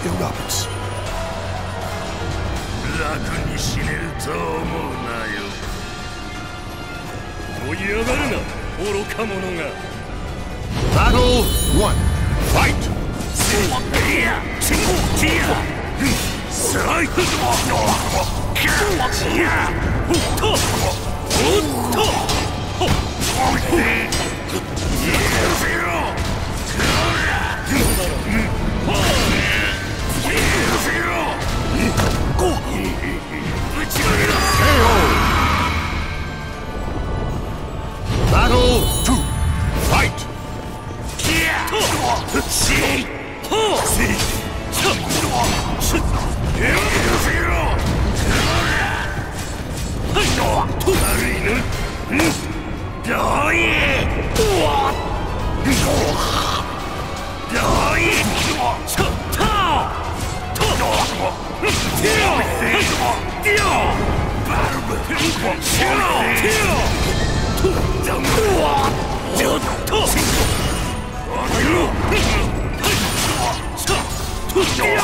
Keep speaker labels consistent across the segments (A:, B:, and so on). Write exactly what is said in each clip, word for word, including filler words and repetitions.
A: Master Roberts.
B: 楽に死ねると思うなよ。もう嫌がるな、愚か者が。
A: Battle one. Fight.
B: いや、チンゴティア。スライク。キャいや、おっと、おっと。ほっ。許せろ。こら。許せろ。こう。ぶち上げろ。
A: ケーオー. Battle two. Fight.
B: キャー。シー。ほう。シー。シュッ。シュッ。許せろ。こら。はい。と。悪いな。うん。どうい。うわ。どうい。ちょっと。と。ティオ。ティオ。バルブ。シュロ。ティオ。と。うわ。ちょっと。あの。ちょっと。ティ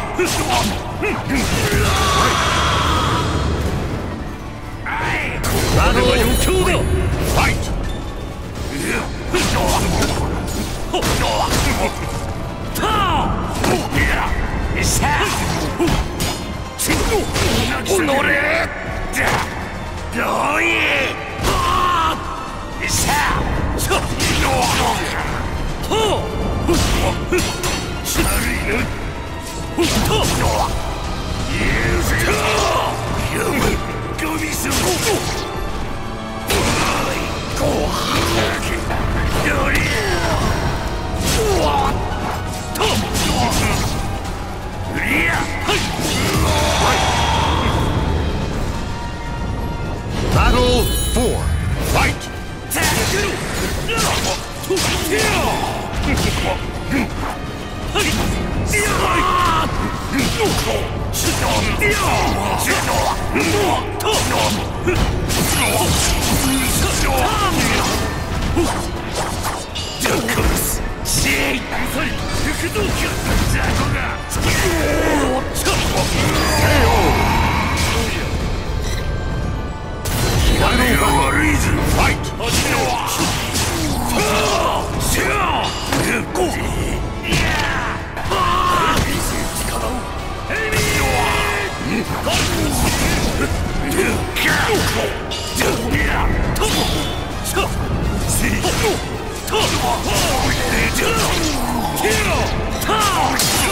B: オ。あれは余興だ。
A: Fight. Battle four. Fight. Fight!
B: Fight!